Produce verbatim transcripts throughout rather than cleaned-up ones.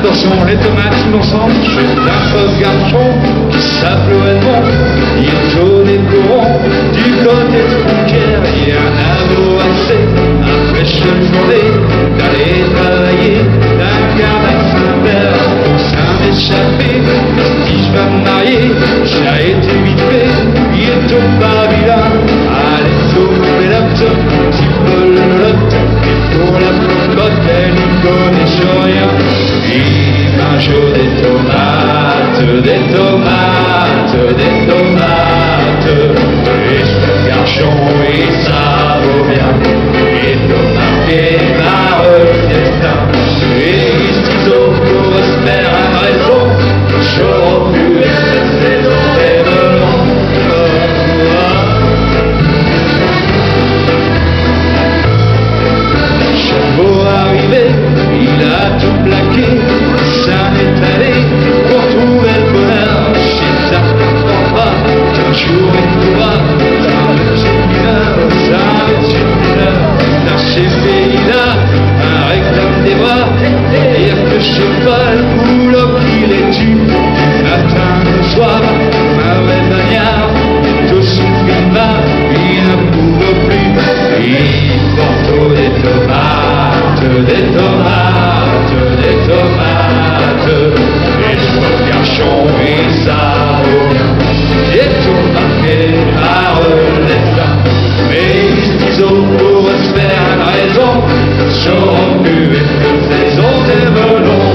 Attention, les tomates innocentes, c'est un pauvre garçon qui s'appelle Edmond. Il tourne des courants du côté de Frontière. Il y a un avocat après chaque journée d'aller travailler d'un quart à Saint-Père pour s'en échapper. Il dit je vais me marier, j'ai été vite fait. Il tombe pas vilain, allez sauver l'autre, petit peu le lot. Et pour la popote, elle n'y connaît rien. Il mange des tomates, des tomates, des tomates. Et ce garçon, et ça vaut bien. Et tomates par le destin. Et les ciseaux pour se faire à raison. J'aurais pu être saison des melons. Chameau arrivé, il a tout plaqué, ça n'est allé pour trouver le bonheur. Chez ta pas qu'un jour il pourra, ça me tue mineur, ça me tue mineur. Dans ces pays-là, un réclame des bras, dire que je sais pas le boulot qui les tue. Du matin au soir, ma belle bagnard, tout son gamin, il ne pouvait plus. Il porte des tomates, des tomates, des tomates. Et je vois le garçon, et ça vaut bien. J'ai tout marqué par le destin. Mais les ciseaux pour se faire une raison, j'aurais pu être saison des melons.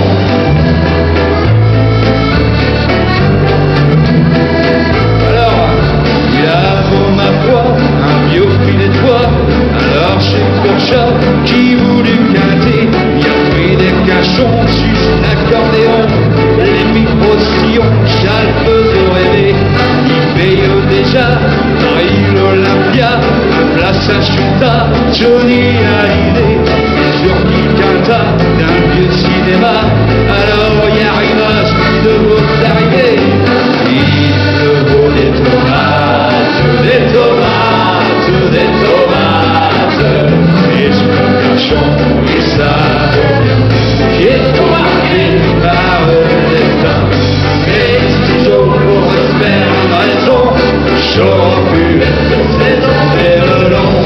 Alors, il a pour ma foi un vieux filet de bois. Alors chez Fourchat qui voulut quinter, il a pris des cachons sur l'accordéon, les micro-sillons, Charles faisait rêver. Il paye déjà Paris l'Olympia, place à Chuta, Johnny Hallyday, et sur qui canta d'un vieux cinéma. Alors il arriva celui de votre arrivée. Il te vaut des tomates, des tomates, des tomates. Et ce cachon, et ça vaut bien. Qui est tout marqué par le destin. Mais toujours pour se faire une raison, j'aurais pu être saison des melons.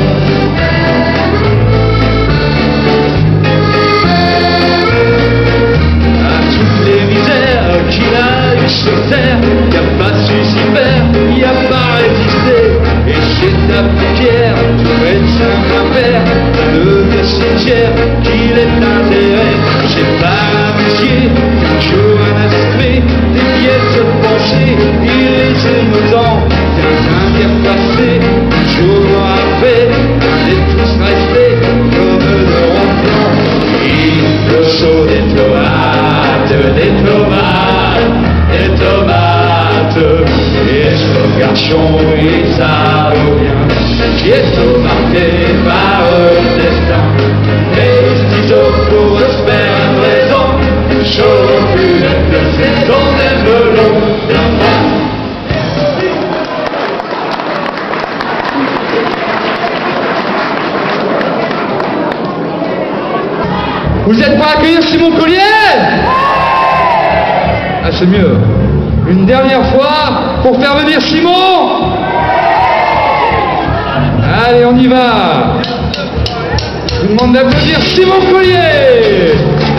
À toutes les misères qu'il a eues sur terre, il n'a pas su s'y faire, il n'a pas résisté. Et chez ta pierre, tout médecin père, le cimetière qu'il est intérêt. J'ai pas un messier, un jour un aspect, des pièces de pencher, il les aime autant qu'un indien passé. Un jour après, on est tous restés comme de ronds. Il le chaud des tomates, des tomates, des tomates. Et ce garçon, et ça vaut bien. Qui est tout marqué par le destin. Et les ciseaux pour se faire une raison, j'aurais pu être le saison des melons. Vous êtes prêts à accueillir Simon Collier? Ah, c'est mieux. Une dernière fois pour faire venir Simon. Allez, on y va. Je vous demande d'applaudir Simon Collier.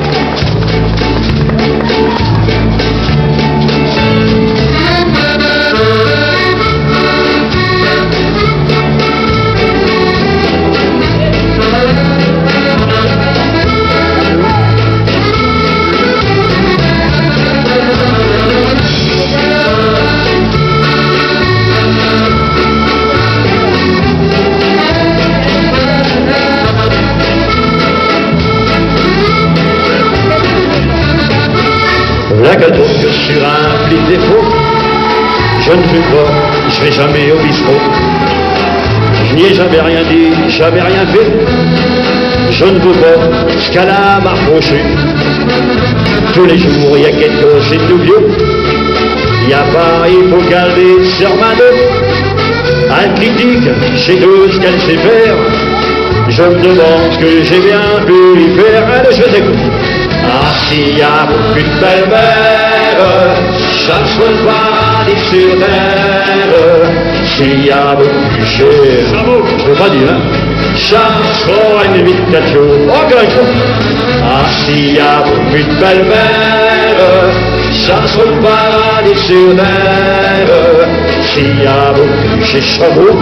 La gâteau sur un pli défaut, je ne fus pas, je vais jamais au bistrot. Je n'y ai jamais rien dit, jamais rien fait. Je ne veux pas ce qu'elle a m'approché. Tous les jours, il y a quelque chose de vieux. Il n'y a pas, il faut garder sur ma dos. Un critique, c'est tout ce qu'elle sait faire. Je me demande ce que j'ai bien pu y faire. Allez, je t'écoute. Ah, s'il y a beaucoup de belles-mères, chasse le paradis sur terre. S'il y a beaucoup de cher, je peux pas dire, hein? Chasse au une vite quatre jours. Encore une fois. Ah, s'il y a beaucoup de belles-mères, chasse le paradis sur terre. S'il y a beaucoup de chez Chabot,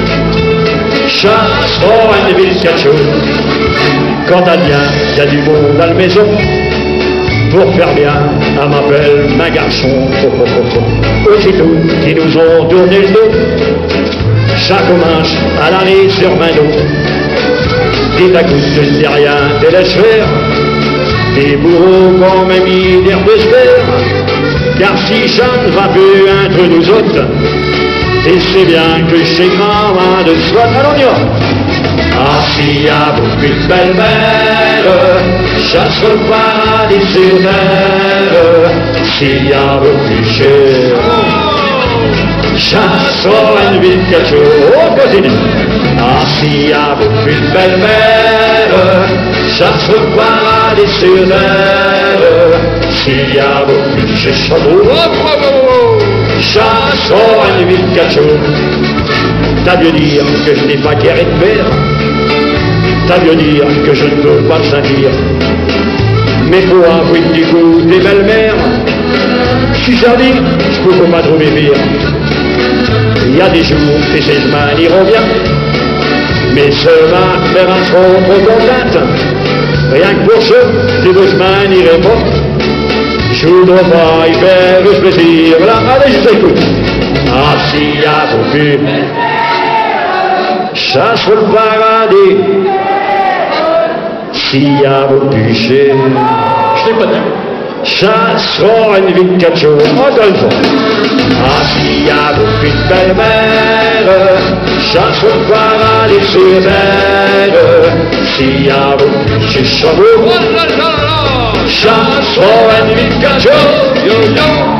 chasse au une vite quatre jours. Quand elle vient, il y a du monde à la maison. Pour faire bien, elle m'appelle ma garçon. Oh, oh, oh, oh. Aussitôt qui nous ont tourné le dos, chaque manche à l'arrêt sur main d'eau. Dit à coup, je ne dis rien, te laisse faire. Des bourreaux qu'on m'a mis d'air de sphère. Car si ça ne va plus entre nous autres, et c'est bien que c'est grand main de soi. Allons, on y va. Ah, s'il y a beaucoup de belles-mères, chasse le paradis sur terre. S'il y a beaucoup de cher, chasse au une ville quelque chose. On continue. Ah, s'il y a beaucoup de belles-mères, chasse le paradis sur terre. S'il y a beaucoup de chez Chabot, chasse au une ville quelque chose. T'as bien dire que je n'ai pas guère de père. T'as bien dire que je ne peux pas le sentir. Mais pour avouer du goût des belles-mères, si ça dit, je peux pas trouver pire. Il y a des jours que ces mains n'iront bien, mais seulement me rendront trop contente. Rien que pour ça, tes deux mains n'iraient pas. Je voudrais pas y faire le plaisir. Voilà, allez, je t'écoute. Ah, s'il y a beaucoup, chasse le paradis. S'il y a beaucoup de cher, je t'ai pas dit. Chassera une vie de quatre jours. Encore une fois. Ah, s'il y a beaucoup de belles-mères, chasse le paradis sur terre. S'il y a beaucoup de chez Chabot, chassera une vie de quatre jours. Yo, yo.